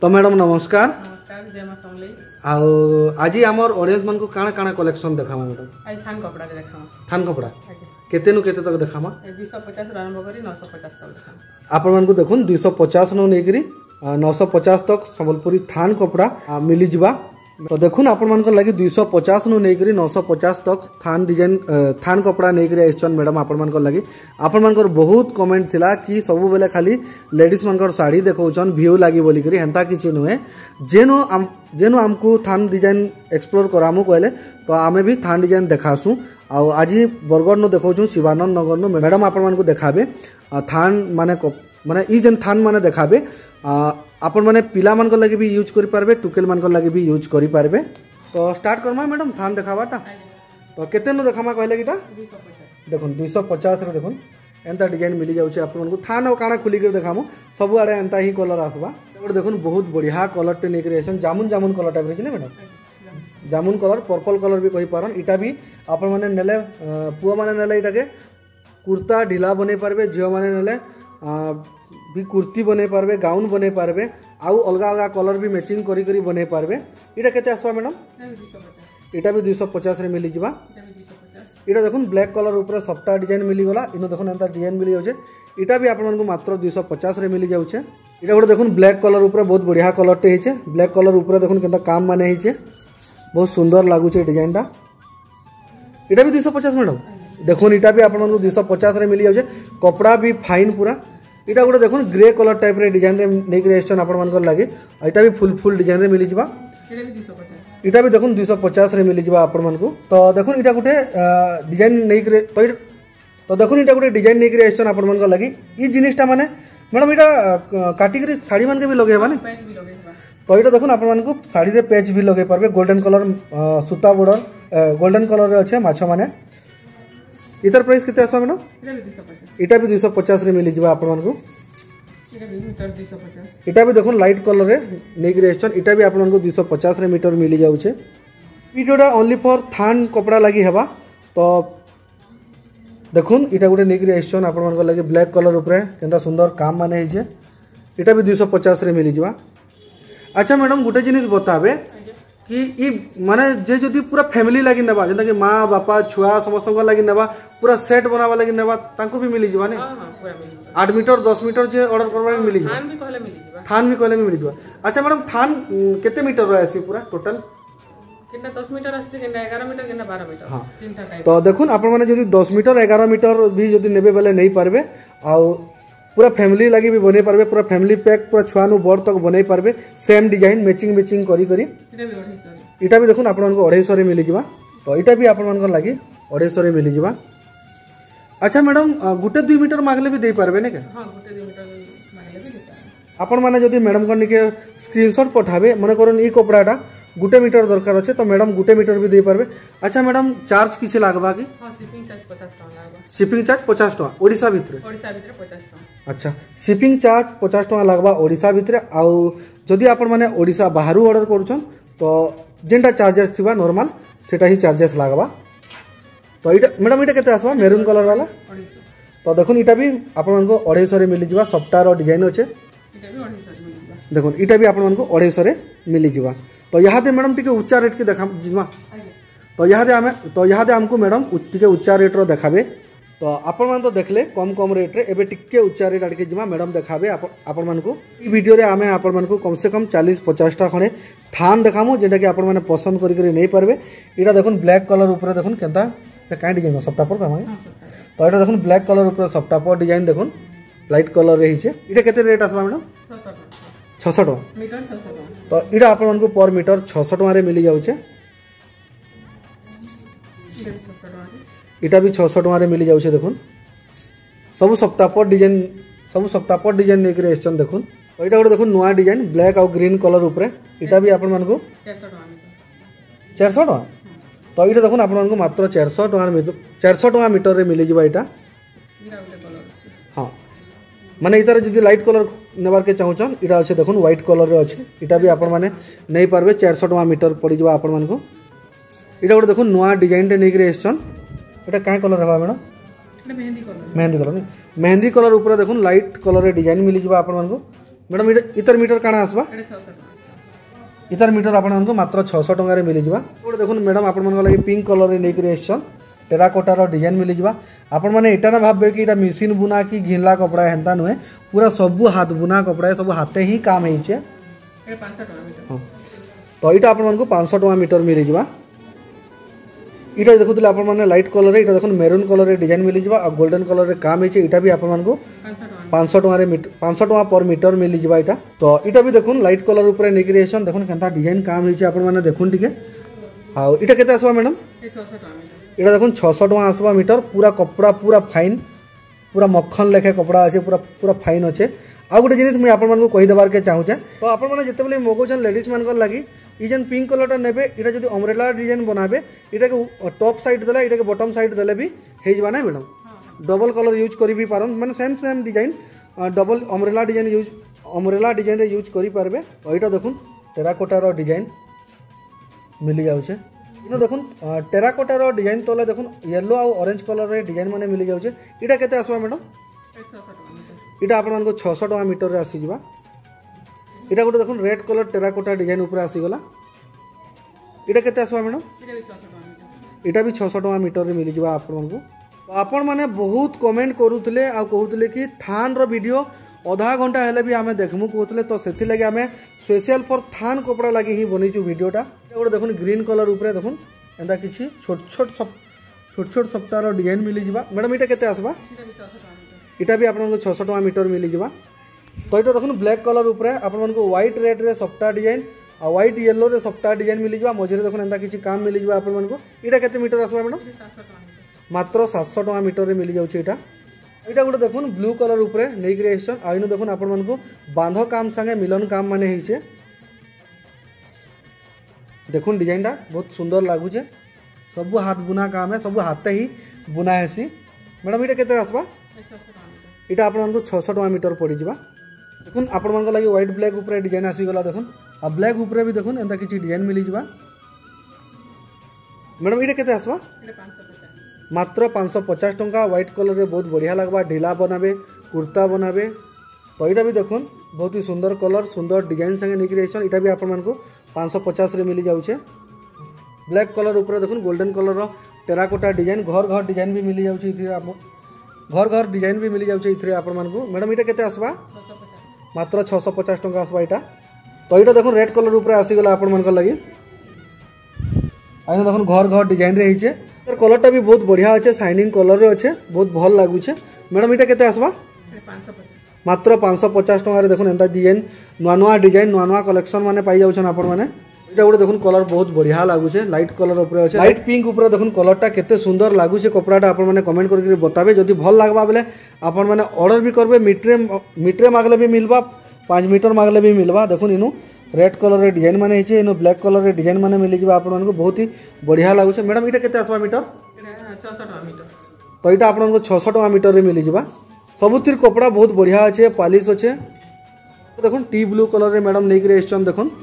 तो मैडम नमस्कार। नमस्कार, जय मां समलेई। आज आमर ऑडियंस मन को काना काना कलेक्शन देखामा मैडम? आज थान कपड़ा रे देखामा। थान कपड़ा केते नु केते तक देखामा? 250 आरंभ करी 950 तक देखामा। आपण मन को देखुन 250 नु नेकरी 950 तक संबलपुरी थान कपड़ा मिली जिबा। तो देखुन आपण मन को लागि 250 नु नेकरी 950 तक थान डिजाइन थान कपड़ा नेकरी आइछन मैडम। आपण मन को लागि आपण मन को बहुत कमेंट थिला कि सब बेले खाली लेडीज मन को साड़ी देखौछन व्यू लागि बोली करी हेंता किछि नुहे। जेनो हमको थान डिजाइन एक्सप्लोर करामु कहले तो आमे भी थान डिजाइन देखासु। आ आज बरगढ़ नु देखौछु शिवानंद नगर नु मैडम आपण मन को देखाबे थान माने ई जन थान माने देखाबे आपण माने पिला मन को लागि भी यूज करि पारबे, टुकेल मन को लागि भी यूज करि पारबे। तो स्टार्ट करमा मैडम थान देखाबाटा। तो केते नु देखामा कहले किटा 250 देखुन 250 रे देखुन एंता डिजाइन मिली जाउछ। आपण मन को थान और काना खुली के देखामु सब आड़े एंता ही कलर आसबा। और देखुन बहुत बढ़िया कलर टे नेक्रिएशन जामुन जामुन कलर टाइप रे कि मैडम जामुन कलर पर्पल कलर भी कहि पारन। इटा भी आपण माने नेले पुआ माने नेले इटा के कुर्ता ढिला बने पारबे, झियो माने नेले भी कुर्ती बने पारबे, गाउन बने पारबे, आउ अलगा अलगा कलर भी मैचिंग करी करी बने पारबे। इटा केते आसबा मैडम? 250 इटा भी 250 रे मिली जिबा। 250 इटा देखुन ब्लैक कलर ऊपर सफ्टा डिजाइन मिली गला। इनो देखुन एंता डिजाइन मिली जाउछे। इटा भी आपण मन को मात्र 250 रे मिली जाउछे। इटा गोटे देखुन ब्लैक कलर ऊपर बहुत बढ़िया कलर टे हिचे। ब्लैक कलर ऊपर देखुन केंता काम माने हिचे, बहुत सुंदर लागुछे डिजाइन टा। इटा भी 250 मैडम देखुन। इटा भी आपण मन को 250 रे मिली जाउछे। कपड़ा भी फाइन पूरा। इटा गोटे देखुन ग्रे कलर टाइप रे डिजाइन रे नेक रेस्टन आपण मन को लागे। इटा भी फुल डिजाइन रे मिली जिबा। एटा भी 250 इटा भी देखुन 250 रे मिली जिबा आपण मन को। तो देखुन इटा गोटे डिजाइन नेक रे तो देखुन इटा गोटे डिजाइन नेक रेस्टन आपण मन को लागे। ई जिनिसटा माने मैडम इटा काटिगरी साड़ी मन के भी लगे बाने पैच भी लगेबा। तो इटा देखुन आपण मन को साड़ी रे पैच भी लगे पारबे। गोल्डन कलर सूता बॉर्डर गोल्डन कलर रे अच्छे माछा माने। इतर प्राइस किते आसा मैडम? एटा भी 250 इटा भी 250 रे मिली जिबा आपण मन को। एटा भी मीटर 250 इटा भी देखुन लाइट कलर रे नेक रेस्टन। इटा भी आपण मन को 250 रे मीटर मिली जाउछे। वीडियोटा ओनली फॉर थान कपड़ा लागि हेबा। तो देखुन इटा गोटे नेक रेस्टन आपण मन को लागि ब्लैक कलर ऊपर केंता सुंदर काम माने हिचे। इटा भी 250 रे मिली जिबा। अच्छा मैडम गोटे जिनिस बताबे कि ई माने जे जदी पूरा फैमिली लागि नेबा जेंता कि मां बापा छुआ समस्त को लागि नेबा पूरा सेट बनावा लागि नेबा तांको भी मिली जिबा ने? हां हां पूरा मिली। 8 मीटर 10 मीटर जे ऑर्डर करबा मिली जिबा। थान भी कहले मिली जिबा। थान भी कहले मिली जिबा। अच्छा मैडम थान केते मीटर रो आसी पूरा टोटल? केना 10 मीटर आसी, केना 11 मीटर, केना 12 मीटर। हां तीनटा टाइप। तो देखुन आपण माने जदी 10 मीटर 11 मीटर भी जदी नेबे बेले नहीं पारबे। आ पूरा फैमिली लागि भी बने पारबे। पूरा फैमिली पैक पूरा छुआ नु बड़ तक बने पारबे। सेम डिजाइन मैचिंग करी करी। एटा भी 250 इटा भी देखुन आपण मन को 250 रे मिली जिबा। तो इटा भी आपण मन को लागि 250 रे मिली जिबा। अच्छा मैडम गुटे 2 मीटर मागले भी दे पारबे ने के? हां गुटे 2 मीटर मांगले भी देता। आपण माने जदी मैडम को निके स्क्रीनशॉट पठाबे मने करन ई कपड़ाटा गुटे मीटर दरकार अछि तो मैडम गुटे मीटर भी दे पारबे। अच्छा मैडम चार्ज किसे लागबा की? हां शिपिंग चार्ज 50 टका लागबा। शिपिंग चार्ज 50 टका ओडिसा भितरे? ओडिसा भितरे 50 टका। अच्छा शिपिंग चार्ज 50 टका लागबा ओडिसा भितरे। आ जदी आपण माने ओडिसा बाहरु ऑर्डर करूछन तो जेंटा चार्जेस थिबा नॉर्मल सेटा ही चार्जेस लागबा। तो इटा मैडम इटा केते आसबा मेरून कलर वाला? 250 तो देखुन इटा भी आपण मन को 250 रे मिली जिबा। सफ्टा रो डिजाइन अछि। एटा भी 250 मिली जिबा। देखुन इटा भी आपण मन को 250 रे मिली जिबा। तो यहाँ दे मैडम टिके उच्चा रेट के देखा जिमा। तो यहाँ दे हमको मैडम टिके उच्चा रेट रो देखाबे। तो आपण मन तो देखले कम रेट रे एबे टिके उच्चा रेट आडके जिमा मैडम देखाबे आपण मन को। ई वीडियो रे आमे आपण मन को कम से कम 40-50 टा खणे थान देखामु जेटा कि आपण माने पसंद करी करी नहीं पारबे। इटा देखुन ब्लैक कलर ऊपर देखुन केंता काई डिजाइन सफ्टा पर कामा। तो इटा देखुन ब्लैक कलर ऊपर सफ्टा पर डिजाइन देखुन लाइट कलर रे हिचे। इटा केते रेट आसबा मैडम? 600 टका मीटर 600 टका। तो इटा आपण मन को पर मीटर 600 टका रे मिली जाउछे। इटा भी 600 टका रे मिली जाउछे। देखुन सब सप्ताह पर डिजाइन नेक रे एस्टन देखुन। तो इटा गोटे देखुन नया डिजाइन ब्लैक और ग्रीन कलर ऊपर। इटा भी आपण मन को 400 टका मीटर। 400 टका। तो इटा देखुन आपण मन को मात्र 400 टका मीटर रे मिली जिबा। इटा इरा गोटे कलर अछि। हां माने इतार जदी लाइट कलर नेबार के चाहूछन इटा अछि देखुन व्हाइट कलर रे अछि। इटा भी आपण माने नहीं पारबे 400 टका मीटर पड़ी जिबा आपण मन को। इटा गोटे देखुन नया डिजाइन टे नेक रे एस्टन। इटा काय कलर रहबा मैडम? एटा मेहंदी कलर। मेहंदी कलर नहीं मेहंदी कलर ऊपर देखुन लाइट कलर रे डिजाइन मिली जिबा आपण मन को। मैडम इतर मीटर काଣା आसबा एटा 600 टका इतर मीटर आपको मात्र 600 टंका रे मिली जिबा। गोटे देखुन मैडम आपण मन लागि पिंक कलर रे नेकरी एसन टेराकोटा रो डिजाइन मिली जिबा। आपण माने एटा ना भाबबे कि एटा मशीन बुना कि घिनला कपड़ा हेंता नुहे पूरा सब हाथ बुना कपड़ा सब हाथे ही काम हेइचे। एटा 500 टका मीटर तो इटा आपण मन को 500 टका मीटर मिली जिबा। इटा देखुतले आपण माने लाइट कलर रे इटा देखुन मेरून कलर रे डिजाइन मिली जिबा और गोल्डन कलर रे काम हेइचे। इटा भी आपण मन को 500 टका रे 500 टका पर मीटर मिली जिबा। इटा तो इटा भी देखुन लाइट कलर ऊपर नेग्रिएशन देखुन केनता डिजाइन काम हेइचे आपण माने देखुन टिके। आ इटा केते आसबा मैडम 600 टका मीटर इटा देखुन 600 टका आसबा मीटर। पूरा कपड़ा पूरा फाइन पूरा मक्खन लेखे कपड़ा अच्छे पूरा पूरा फाइन अच्छे। आ गोटे जिनिस मुझे आपण मानक कहि देबार के चाहूचे तो आपण माने जेतेबेले मगोचन लेडीज मानकर लागि ई जेन पिंक कलरटा नेबे इटा जदी अम्ब्रेला डिजाइन बनाबे इटा के टॉप साइड देला इटा के बॉटम साइड देले भी हे जबा ना मैडम। डबल कलर यूज करी भी पारन माने same same design double umbrella design रे यूज करी पारबे। एटा देखुन टेराकोटा रो डिजाइन मिली जाउचे। इनो देखुन टेराकोटा रो डिजाइन तले देखुन येलो आ ऑरेंज कलर रे डिजाइन माने मिली जाउचे। इटा केते आसबा मैडम 600 टका मीटर इटा आपण मानको 600 टका मीटर रे आसी जिबा। इटा गोटे देखुन रेड कलर टेराकोटा डिजाइन ऊपर आसी गला। इटा केते आसबा मैडम एटा भी 600 टका मीटर इटा भी 600 टका मीटर रे मिली जिबा आपण मानको। तो आपण माने बहुत कमेंट करूतले आ कहूतले कि थान रो वीडियो आधा घंटा हेले भी आमे देखमु कहूतले तो सेथि लागि आमे स्पेशल फॉर थान कपड़ा लागि ही बनेचु वीडियोटा। गोटे देखुन ग्रीन कलर ऊपर देखुन एंदा किछि छोट छोट सप्ताह रो डिजाइन मिली जिबा। मैडम इटा केते आसबा एटा भी 600 टका मीटर इटा भी आपन 600 टका मीटर मिली जिबा। तो इटा देखुन ब्लैक कलर ऊपर आपन को व्हाइट रेड रे सप्ताह डिजाइन आ व्हाइट येलो रे सप्ताह डिजाइन मिली जिबा। मझरे देखुन एंदा किछि काम मिली जिबा आपन को। इटा केते मीटर आसबा मैडम 700 टका मीटर मात्र 700 टका मीटर रे मिली जाउछि। इटा इटा गोटे देखुन ब्लू कलर ऊपर नेग्रिएशन आ इनो देखुन आपन मन को बांधो काम संगे मिलन काम माने हिचे। देखुन डिजाइन टा बहुत सुंदर लागु छे सब हाथ बुना काम है सब हाथ ही बुना हेसी। मैडम इटा केते आसबा 600 टका मीटर इटा आपन को 600 टका मीटर पड़ी जिबा। देखुन आपन मन को लागि व्हाइट ब्लैक ऊपर डिजाइन आसी गला। देखुन आ ब्लैक ऊपर भी देखुन एंता किछि डिजाइन मिली जिबा। मैडम इटा केते आसबा एटा 550 मात्र 550 टंका। व्हाइट कलर रे बहुत बढ़िया लगबा ढीला बनाबे कुर्ता बनाबे। तो इटा भी देखुन बहुत ही सुंदर कलर सुंदर डिजाइन संगे नेग्रिएशन। इटा भी आपन मन को 550 रे मिली जाउछे। ब्लैक कलर ऊपर देखुन गोल्डन कलर रो टेराकोटा डिजाइन घर घर डिजाइन भी मिली जाउछे। इथे आप घर घर डिजाइन भी मिली जाउछे इथे आपन मन को। मैडम इटा केते आसबा 650 मात्र 650 टंका आसबा इटा। तो इटा देखुन रेड कलर ऊपर आसी गला आपन मन को लागि। आइना देखुन घर घर डिजाइन रे हिचे कलरटा भी बहुत बढ़िया अच्छे शाइनिंग कलर रे अच्छे बहुत भल लागुचे। मैडम इटा केते आसबा एटा 550 मात्र 550 टंका रे देखुन एंता डिजाइन नुआ डिजाइन नुआ कलेक्शन माने पाई जाउछन आपण माने। इटा गोटे देखुन कलर बहुत बढ़िया लागुचे लाइट कलर ऊपर अच्छे लाइट पिंक ऊपर देखुन कलरटा केते सुंदर लागुचे कपड़ाटा आपण माने कमेंट करके बताबे। जदि भल लागबा बेले आपण माने ऑर्डर भी करबे मीटरे मागले भी मिलबा 5 मीटर मागले भी मिलबा। देखुन इनु रेड कलर रे डिजाइन माने हिचे इनु ब्लैक कलर रे डिजाइन माने मिली जिबा आपण मानको बहुत ही बढ़िया लागुचे। मैडम इटा केते आसबा मीटर एटा 600 टका मीटर तो इटा आपण को 600 टका मीटर रे मिली जिबा। सबुतिर कपड़ा बहुत बढ़िया अच्छे पॉलिश अच्छे। देखुन टी ब्लू कलर रे मैडम नेक रे स्टोन देखुन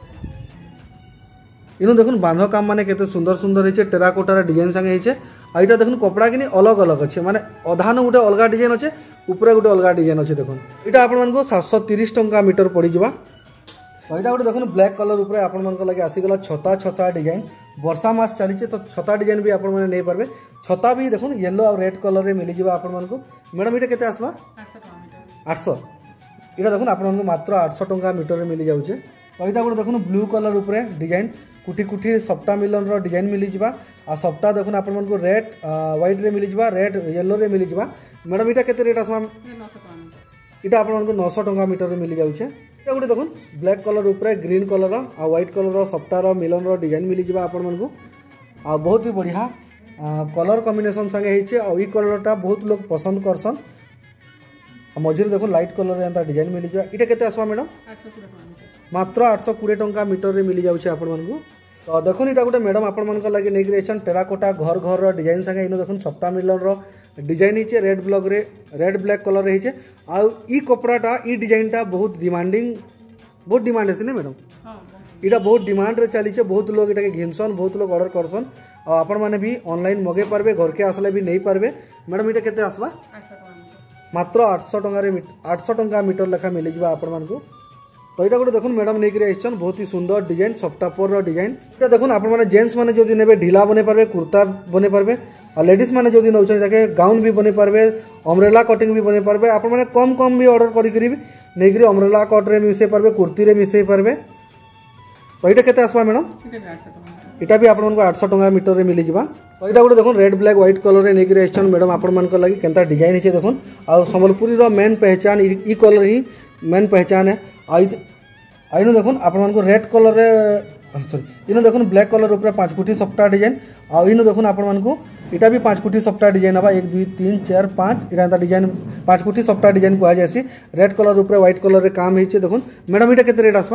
इनु देखुन बांधो काम माने केते सुंदर सुंदर हिचे टेराकोटा रे डिजाइन संगे हिचे। आ इटा देखुन कपड़ा किनी अलग अलग अच्छे माने अधान गुटे अलगा डिजाइन अच्छे ऊपर गुटे अलगा डिजाइन अच्छे। देखुन इटा आपण मन को 730 टंका मीटर पड़ी जिबा। तो इटा गोटे देखुन ब्लैक कलर ऊपर आपण मन को लागि आसी गला छता डिजाइन वर्षा मास चली तो छता डिजाइन भी आपण माने नै पारबे। छता भी देखुन येलो और रेड कलर रे मिली जिबा आपण मन को। मैडम इटा केते आसबा 800 टका मीटर 800 इटा देखुन आपण मन को मात्र 800 टंका मीटर रे मिली जाउचे। तो इटा गोटे देखुन ब्लू कलर ऊपर डिजाइन कुटी कुटी सप्ता मिलन रो डिजाइन मिली जिबा। आ सप्ता देखुन आपण मन को रेड व्हाइट रे मिली जिबा रेड येलो रे मिली जिबा। मैडम इटा केते रेट आसबा 900 टका मीटर इटा आपण मन को 900 टंका मीटर रे मिली जाउचे। इटा गोटे देखुन ब्लैक कलर ऊपर ग्रीन कलर आ व्हाइट कलर सप्ता रो मिलन रो डिजाइन मिली जिबा आपण मन को। आ बहुत ही बढ़िया कलर कॉम्बिनेशन संगे हिचे आ ई कलरटा बहुत लोग पसंद करसन। मझिरे देखो लाइट कलर रे एंता डिजाइन मिली जा। इटा केते आसबा मैडम 820 टका मीटर मात्र 820 टंका मीटर रे मिली जाउछे आपण मन को। तो देखुन इटा गोटे मैडम आपण मन को लागि नेग्रिएशन टेराकोटा घर घर रो डिजाइन संगे इनो देखुन सप्ता मिलन रो डिजाइन हिचे रेड ब्लैक कलर रे हिचे। आ ई कपड़ाटा ई डिजाइनटा बहुत डिमांड है ने मैडम। हां इटा बहुत डिमांड रे चली छे बहुत लोग इटा के घिनसन बहुत लोग ऑर्डर करसन आ आपण माने भी ऑनलाइन मगे पारबे घर के आसले भी नहीं पारबे। मैडम इटा केते आसबा 800 टका मीटर मात्र 800 टंका मीटर लेखा मिल जावा आपण मानकु। तो यहाँ गोटे देखुन मैडम नहीं आइछन बहुत ही सुंदर डिजाइन सफ्टापोर डिजाइन। ये देखुन आपण माने जेंट्स माने जदि नेबे ढिला बने पारबे कुर्ता बने पारबे और लेडीज माने जदि नौछन जाके गाउन भी बने पारबे अम्ब्रेला कटिंग भी बने पारबे आपण माने कम भी ऑर्डर करी करी नहीं करी अम्ब्रेला कट रे मिसै पारबे कुर्ती रे मिसै पारबे। तो यहाँ केते आसबा मैडम इटा भी आपण मानको 800 टंका मीटर रे मिली जिबा। तो यहाँ गोटे देखुन रेड ब्लैक व्हाइट कलर रे नहीं आइछन मैडम आपण मानको लागि केनता डिजाइन हिचे देखुन आ संबलपुरी रो मेन पहचान ई कलर ही मेन पहचान है। आइनो देखुन आपण मानको रेड कलर रे सॉरी इनो देखुन ब्लैक कलर ऊपर 5 फुटी सफ्टा डिजाइन आ इनो देखुन आपण मानको इटा भी 5 फुटी सफ्टा डिजाइन हबा 1 2 3 4 5 इरांता डिजाइन 5 फुटी सफ्टा डिजाइन को आ जासी रेड कलर ऊपर व्हाइट कलर रे काम हिचे देखुन मैडम इटा केते रेट आसबा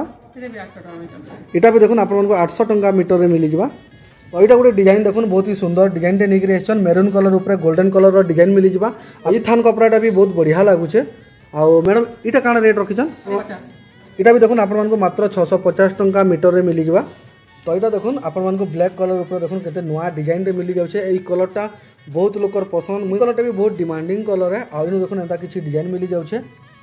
इटा भी देखुन आपण मानको 800 टंका मीटर रे मिली जिबा। तो यहाँ गोटे डिजाइन देखुन बहुत ही सुंदर डिजाइन टे नहीं आइछन मेरून कलर ऊपर गोल्डन कलर रो डिजाइन मिली जिबा। ई थान कपड़ाटा भी बहुत बढ़िया लागुचे। आ मैडम इटा काना रेट रखिछन इटा भी देखुन आपण मानको मात्र 650 टंका मीटर रे मिली जिबा। तो यहाँ देखुन आपण मानको ब्लैक कलर ऊपर देखुन केते नया डिजाइन रे मिली जाउछे एई कलरटा बहुत लोकर पसंद मुई कलरटा भी बहुत डिमांडिंग कलर है। आ इनो देखुन एता किछि डिजाइन मिली जाउछे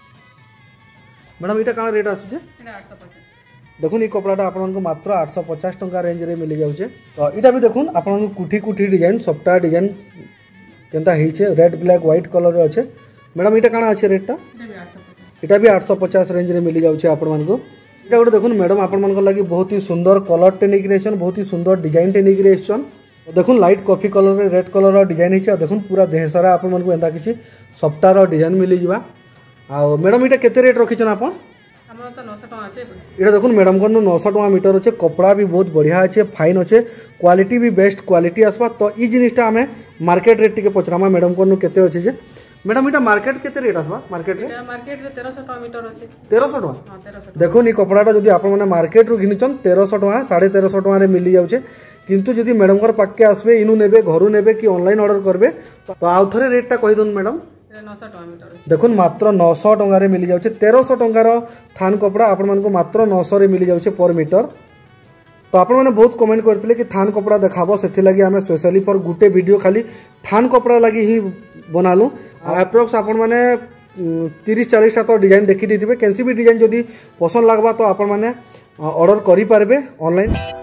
मैडम इटा काना रेट आसुचे देखुन ई कपड़ाटा आपण मानको मात्र 850 टंका रेंज रे मिली जाउछे। तो इटा भी देखुन आपण मानको कुठी कुठी डिजाइन सफ्टा डिजाइन केनता हिचे रेड ब्लैक व्हाइट कलर रे अच्छे मैडम इटा काना अच्छे रेटटा इटा भी 850 रेंज रे मिली जाउछे आपण मानको। इटा गोटे देखुन मैडम आपण मानको लागि बहुत ही सुंदर कलर टे नहीं क्रिएशन बहुत ही सुंदर डिजाइन टे नहीं क्रिएशन देखुन लाइट कॉफी कलर रे रेड कलर रो डिजाइन हिचे देखुन पूरा देह सारा आपण मानको एंता किछि सफ्टा रो डिजाइन मिली जिबा। आ मैडम इटा केते रेट रखिछन आपण हमरो तो 900 टका আছে इटा देखुन मैडम को 900 टका मीटर अच्छे कपड़ा भी बहुत बढ़िया अच्छे फाइन अच्छे क्वालिटी भी बेस्ट क्वालिटी आसबा। तो ई जिनिसटा हमें मार्केट रेट टिके पचरामा मैडम को केते अच्छे जे मैडम इटा मार्केट केते रेट आसबा मार्केट रे 1300 टका मीटर अछि 1300 टका हां 1300 देखो नी कपड़ाटा जदी आपण माने मार्केट रु घिनिचन 1300 टका 1350 टका रे मिली जाउछे किंतु जदी मैडम कर पाके आसबे इनु नेबे घरु नेबे कि ऑनलाइन ऑर्डर करबे तो आउ थरे रेटटा कहि दोन मैडम 900 टका मीटर देखुन मात्र 900 टका रे मिली जाउछे 1300 टका रो थान कपड़ा आपण मानको मात्र 900 रे मिली जाउछे पर मीटर। तो आपण माने बहुत कमेंट करथिले कि थान कपड़ा देखाबो सेथि लागि हमें स्पेशली पर गुटे वीडियो खाली थान कपड़ा लागि ही बनालु अप्रोक्स आपण माने 30-40 टा तो डिजाइन देखि दिथिबे केनसी भी डिजाइन जदी पसंद लागबा तो आपण माने ऑर्डर करि पारबे ऑनलाइन।